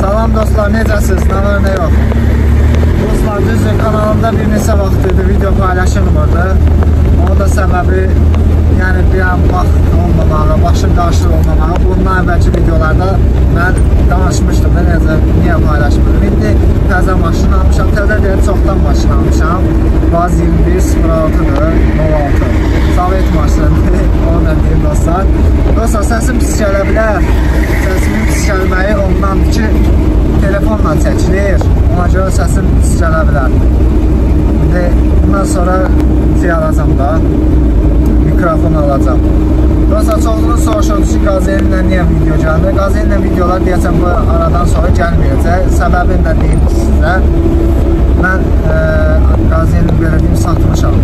Salam dostlar, necəsiniz? Nə var, nə yox? Dostlar, düzdür, kanalımda bir neçə vaxtdır video paylaşılmırdı. Onun da səbəbi, yəni bir an vaxt olmamağı, başım qarşılıq olmamağı. Bundan əvvəlki videolarda mən danışmışdım da niyə paylaşmıyorum. İndi təzə maşın almışam, təzə deyil, çoxdan maşın almışam. Vaz 2106-dır, 06. Sovet maşınıdır, onu da deyim dostlar. Dostlar, səsim pis gələ bilər. Səsimin pis gəlməyi ondandır ki, telefonla çəkilir. Ona görə səsim pis gələ bilər. İndi bundan sonra alacam da, mikrofon alacam. Dostlar, çoxluğun soruşurdu ki, Qazelinlə niyə video gəlmir? Qazelinlə videolar deyəcəm bu aradan sonra gəlməyəcək. Səbəbini də deyim sizə. Mən Qazelini belə deyim, satmışam.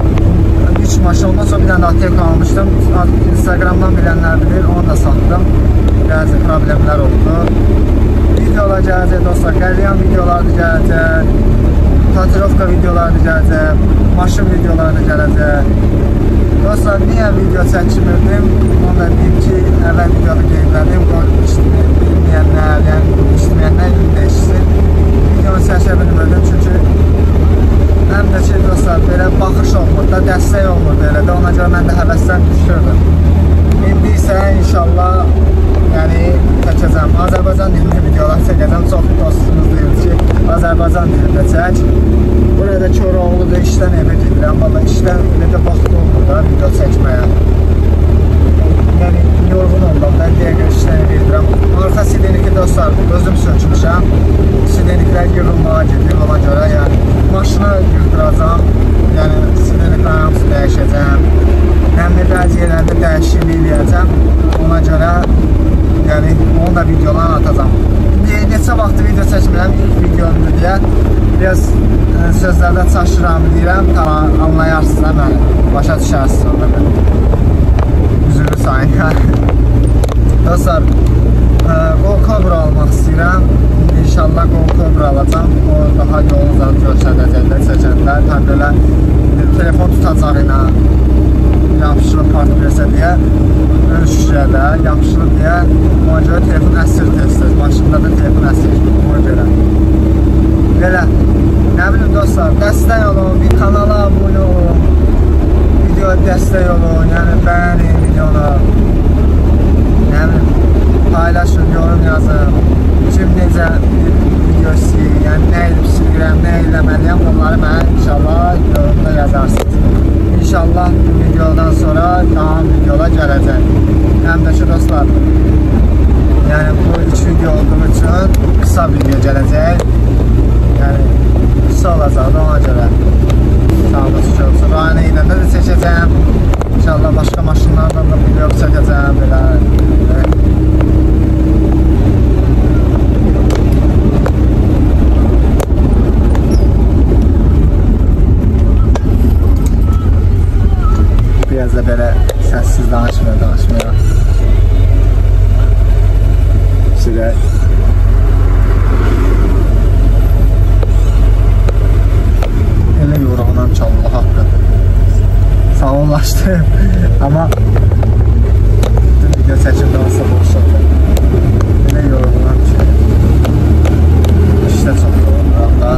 3 maşın ondan sonra bir dənə ATK almışdım. Instagramdan bilənlər bilir, onu da satdım. Bəzi problemlər oldu. Videolar gələcək dostlar, qəlyan videoları gələcək. Tatuировka videoları gələcək. Maşın videoları gələcək. Dostlar, niyə video çəkmirdim? Onu da deyim ki, əvvəl videoda qeyblədim. İstəyənlər, yəni istəyənlər dəyişsin. Videonu çəkə bilmirdim çünki həm də ki, dostlar, belə baxış olmur da, dəstək olmur belə də. Ona görə mən də həvəsdən düşürdüm. İndi isə inşallah yəni çəkəcəm. Azərbaycan dilində videolar çəkəcəm. Çox dostumuz deyir ki, Azərbaycan dilində çək. Burada Koroğlu'da işdən evə gedirəm. Valla işdən necə vaxt olmur da video çəkməyə. Yəni yorğun oldum. Mən dəqiqə işdən evə gedirəm. Arxa siliniki dostlar, özüm sökmüşəm. Siliniklər yığılmağa gedir. Ona görə yəni maşını yığdıracam. Yəni siliniklər hamısı dəyişəcəm. Həm də bəzi yerlərdə dəyişiklik eləyəcəm. Ona görə yəni onu da videolarını atacam. Neçə vaxtı video çəkmirəm, ilk videomdur deyə biraz sözlərdə çaşıram deyirəm, tamam, anlayarsınız da məni, başa düşərsiniz onda mən üzülü sayın. Dostlar, Gol Cobra almaq istəyirəm, inşallah Gol Cobra alacam, o daha yolu da göstərəcəklər, çəkəcəklər, həm belə telefon tutacaq ilə yapışılıb partversə deyə, ön şüşədə yapışılıb deyə, ona görə telefon əsir tez-tez, maşında da telefon əsir, ona görə. Belə, nə bilim dostlar, dəstək olun, bir kanala abunə olun, videoya dəstək olun, yəni bəyənin videonu, nə bilim, paylaşın, yorum yazın, kim necə video istəyir, yəni nə edib istəyirəm, nə eləməliyəm, onları mən inşallah yorumda yazarsınız. İnşallah bu videodan sonra daha videolar gələcək. Həm də ki dostlar, yəni bu 3 video olduğu üçün qısa video gələcək. Yəni qısa olacaq da ona görə. Sağ olasın, olsun. Rayına idəndə də çəkəcəm. İnşallah başqa maşınlardan da video çəkəcəm. Belə. Biraz da belə səssiz danışmıyor. Sürək. Elə yorğunam ki, Allah haqqı. Sağollaşdım. Amma bütün video çəkimdə olsa boşladım. Elə yorğunam ki. İşdə çox yorğunam da.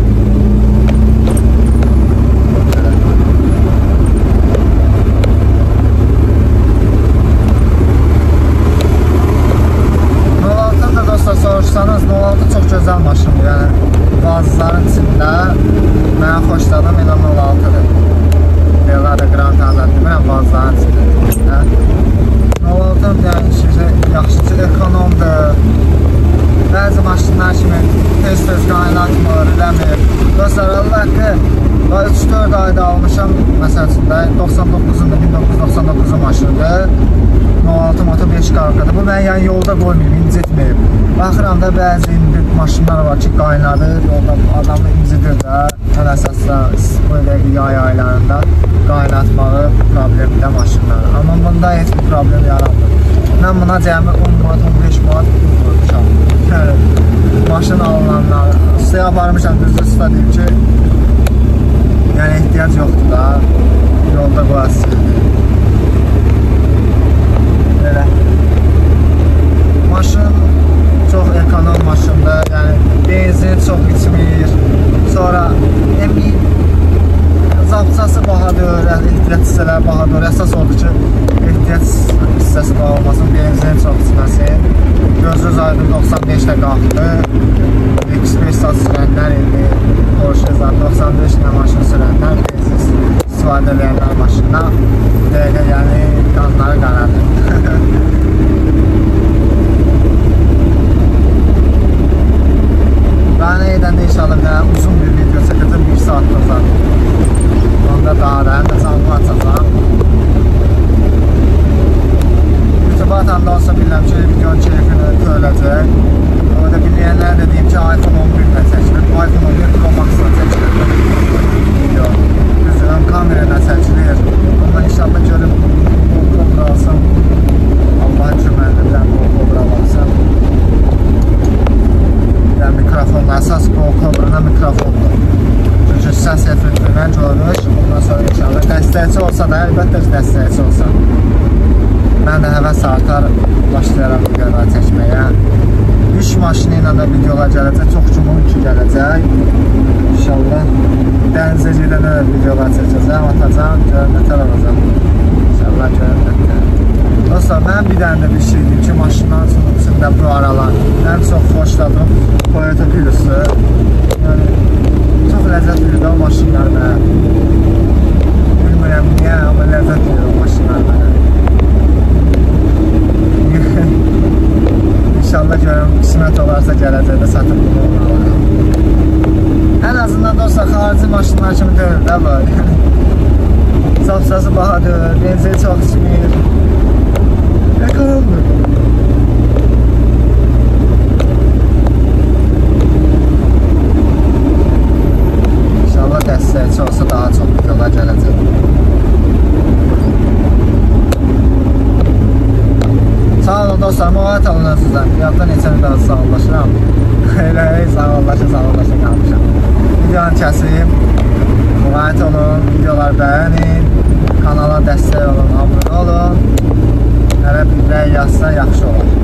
Soruşsanız, 06 çox gözəl maşındır, yəni vazların içində mənə xoşladım, elə 06-dır. Belə də Grand Azad demirəm, vazların içində. 06-ın yəni yaxşıcı ekonomdur. Bəzi maşınlar kimi tez-tez qaynatmır, eləmir. Dostlar, Allah haqqı 3-4 ayda almışam, məsəl üçün də 99-un 1999-un maşınıdır. 06 motor 5 qarqadır. Bu mən yəni yolda qoymayayım, incitməyib. Baxıram da bəzi maşınlar var ki, qaynadır, yolda adamı incidir də. Ən əsasda böyle yay aylarında qaynatmağı problemdə maşınlar. Amma bunda heç bir problem yaranmır. Mən buna cəmi 10 manat, 15 manat qoymuşam. Maşın alınanlar, ustaya aparmışam, düzdür usta deyim ki, yəni ehtiyac yoxdur da, yolda qoyasın. Belə. Maşın çox ekonom maşındır. ayda 95'də qalxdı. X5 sürənlər indi Porsche 95 ilə maşın sürənlər, bensiz istifadə edənlər maşından dəqiqə, yəni qanları qanadır. Ben edən də inşallah uzun bir video çəkəcəm, 1 saat uzaq. Onda daha da həm də canlı açacaq. YouTube'a atanda olsa bilirəm ki, videonun keyfini törəcək. O da bilməyənlər də deyim ki, iPhone 11 ilə çəkilir. iPhone 11 Pro Max ilə çəkilir. Video. Düzdürəm, kamera ilə çəkilir. Amma inşallah görüm, bu Cobra alsam. Allah üçün məndə bilən bu Cobra alsam. Mikrofonun əsas bu Cobra mikrofondur. Çünki səs effektindən görülür. Ondan sonra inşallah dəstəkçi olsa da, əlbəttə ki, dəstəkçi olsa. Mən də həvəs artar, başlayaram videolar çəkməyə. 3 maşını ilə də videolar gələcək, çox cümün ki gələcək. İnşallah dənizə gedən videolar çəkəcəm, atacam, görün nətər olacaq. İnşallah görün nətər. Dostlar, mən bir dənə də bir şey deyim ki, maşınların içində bu aralar ən çox xoşladım Toyota Prius'u. Yəni, çox ləzzət verir o maşınlar mənə. Bilmirəm niyə, amma ləzzət verir o maşınlar mənə. İnşallah görürüm, qismət olarsa gələcəkdə satıb bunu alalım. Ən azından dostlar, xarici maşınlar kimi deyil də bu. Safsası bahadır, benzin çox içmir. Ekonomdur. İnşallah dəstəkçi olsa daha çox videolar gələcək. Sağ olun dostlar, müğayət olun özünüzdən. Yadda neçə daha sağollaşıram. Elə sağollaşa qalmışam. Videonu kəsim. Müğayət olun, videolar bəyənin. Kanala dəstək olun, abunə olun. Hələ bir rəy yazsa yaxşı olur.